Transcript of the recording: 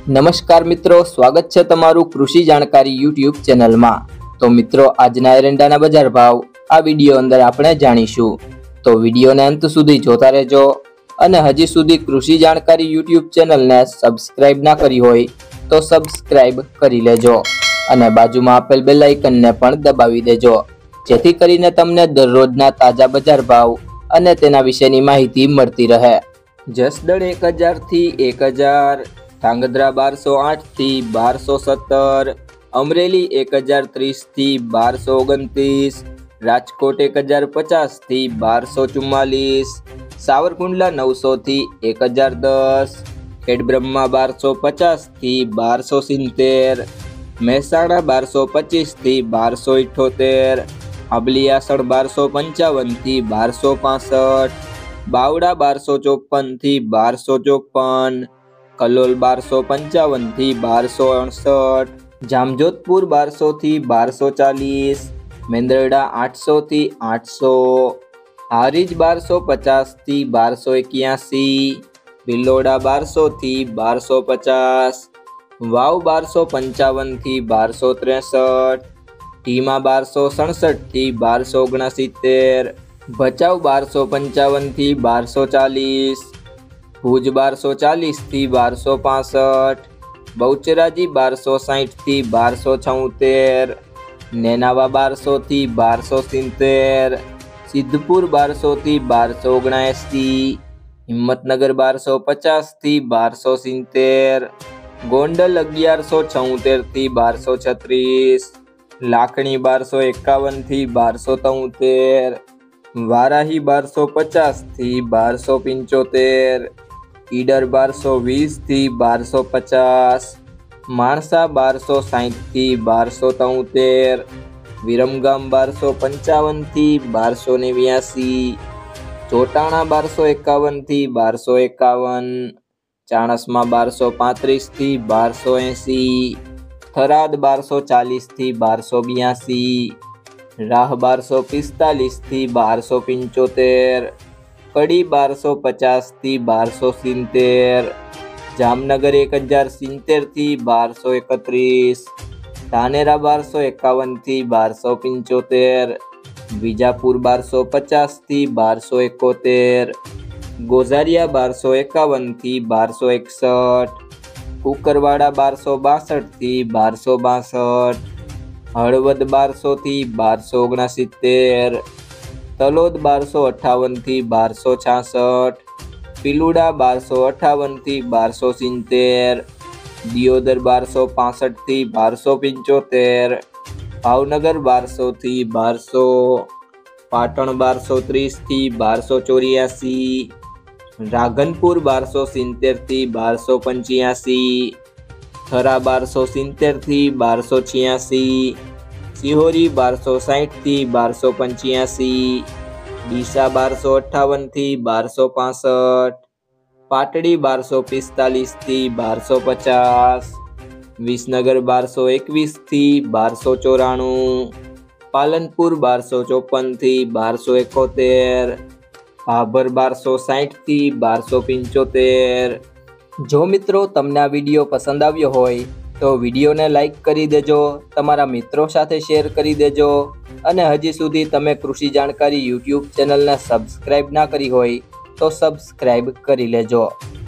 નમસ્કાર મિત્રો, સ્વાગત છે તમારું કૃષિ જાણકારી યુટ્યુબ ચેનલમાં। તો મિત્રો, આજના એરંડાના બજાર ભાવ આ વિડીયો અંદર આપણે જાણીશું, તો વિડીયોને અંત સુધી જોતા રહેજો। અને હજી સુધી કૃષિ જાણકારી યુટ્યુબ ચેનલને સબસ્ક્રાઇબ ના કરી હોય તો સબસ્ક્રાઇબ કરી લેજો અને બાજુમાં આપેલ બેલ આઇકનને પણ દબાવી દેજો, જેથી કરીને તમને દરરોજના તાજા બજાર ભાવ અને તેના વિશેની માહિતી મળતી રહે। જસદણ 1000 થી 1000, ધાંગધ્રા 1208 થી 1217, અમરેલી 1030 થી 1229, રાજકોટ 1050 થી 1244, સાવરકુંડલા 900 થી 1010, ખેડબ્રહ્મા 1250 થી 1270, મહેસાણા 1225 થી 1278, આંબલિયાસણ 1255 થી 1265, બાવડા 1254 થી 1254, કલોલ 1255 થી 1268, જામજોધપુર 1200 થી 1240, મેંદરડા 800 થી 800, હારીજ 1250 થી 1281, ભિલોડા 1200 થી 1250, વાવ 1255 થી 1263, ઢીમા 1267 થી 1269, ભચાઉ 1255 થી 1240, ભુજ 1240 થી 1265, બહુચરાજી 1260 થી 1276, નેનાવા 1200 થી 1270, સિદ્ધપુર 1200 થી 1279, હિંમતનગર 1250 થી 1270, ગોંડલ 1176 થી 1236, લાખણી 1251 થી 1273, વારાહી 1250 થી 1275, ઈડર 1220 થી 1250, માણસા 1260 થી 1273, વિરમગામ 1255 થી 1289, જોટાણા 1251 થી 1251, ચાણસ્મા 1235 થી 1280, થરાદ 1240 થી 1282, રાહ 1245 થી 1275, કડી 1250 થી 1270, જામનગર 1070 થી 1231, ધાનેરા 1251 થી 1275, વિજાપુર 1250 થી 1271, ગોઝારિયા 1251 થી 1261, કુકરવાડા 1262 થી 1262, હળવદ 1200 થી 1269, તલોદ 1258 થી 1266, પિલુડા 1258 થી 1270, દિયોદર 1265 થી 1275, ભાવનગર 1200 થી 1200, પાટણ 1230 થી 1284, રાધનપુર 1270 થી 1285, થરા 1270 થી 1286, સિહોરી 1260 થી 1285, ડીસા 1258 થી 1265, પાટડી 1245 થી 1250, વિસનગર 1221 થી 1294, પાલનપુર 1254 થી 1271, ભાભર 1260 થી 1275। જો મિત્રો, તમને આ વિડીયો પસંદ આવ્યો હોય તો વિડીયોને લાઈક કરી દેજો, તમારા મિત્રો સાથે શેર કરી દેજો અને હજી સુધી તમે કૃષિ જાણકારી યુટ્યુબ ચેનલને સબસ્ક્રાઇબ ના કરી હોય તો સબસ્ક્રાઇબ કરી લેજો।